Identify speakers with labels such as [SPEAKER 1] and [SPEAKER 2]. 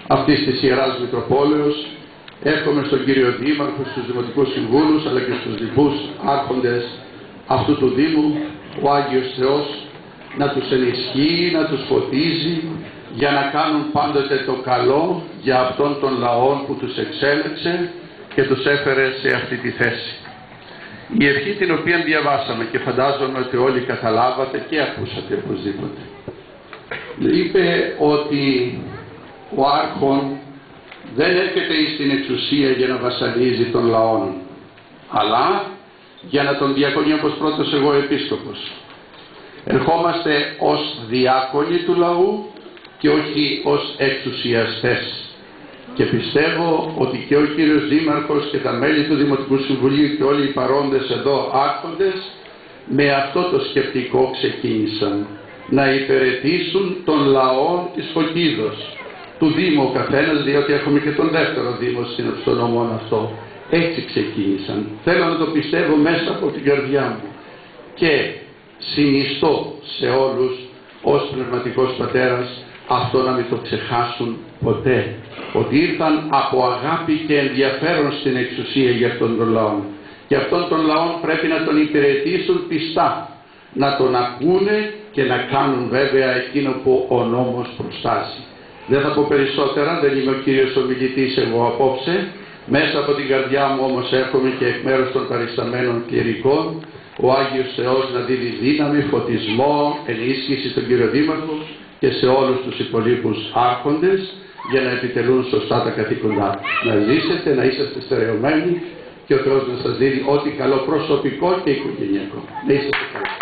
[SPEAKER 1] αυτής της Ιεράς Μητροπόλεως. Εύχομαι στον κύριο Δήμαρχο, στους Δημοτικούς Συμβούλους αλλά και στους λοιπούς άρχοντες αυτού του Δήμου ο Άγιος Θεός να τους ενισχύει, να τους φωτίζει για να κάνουν πάντοτε το καλό για αυτόν τον λαό που τους εξέλεξε και τους έφερε σε αυτή τη θέση. Η ευχή την οποία διαβάσαμε και φαντάζομαι ότι όλοι καταλάβατε και ακούσατε οπωσδήποτε, είπε ότι ο άρχον δεν έρχεται στην εξουσία για να βασανίζει τον λαό, αλλά για να τον διακονεί, όπως πρώτος εγώ επίσκοπος. Ερχόμαστε ως διάκονοι του λαού και όχι ως εξουσιαστές. Και πιστεύω ότι και ο κύριος Δήμαρχος και τα μέλη του Δημοτικού Συμβουλίου και όλοι οι παρόντες εδώ άρχοντες με αυτό το σκεπτικό ξεκίνησαν. Να υπηρετήσουν τον λαό της Φωκίδος, του Δήμου ο καθένας, διότι έχουμε και τον δεύτερο Δήμο στον νομό αυτό. Έτσι ξεκίνησαν. Θέλω να το πιστεύω μέσα από την καρδιά μου. Και συνιστώ σε όλους ως πνευματικός πατέρας αυτό να μην το ξεχάσουν ποτέ. Ότι ήρθαν από αγάπη και ενδιαφέρον στην εξουσία για αυτόν τον λαό. Και αυτόν τον λαό πρέπει να τον υπηρετήσουν πιστά. Να τον ακούνε και να κάνουν βέβαια εκείνο που ο νόμος προστάζει. Δεν θα πω περισσότερα, δεν είμαι ο κύριος ομιλητής εγώ απόψε. Μέσα από την καρδιά μου όμως έρχομαι και εκ μέρους των παρισταμένων κληρικών ο Άγιος Θεός να δίνει δύναμη, φωτισμό, ενίσχυση στον κύριο Δήμαρχο και σε όλους τους υπολείπους άρχοντες για να επιτελούν σωστά τα καθήκοντά τους. Να ζήσετε, να είσαστε στερεωμένοι και ο Θεός να σας δίνει ό,τι καλό προσωπικό και οικογενειακό. Να είσαστε καλά.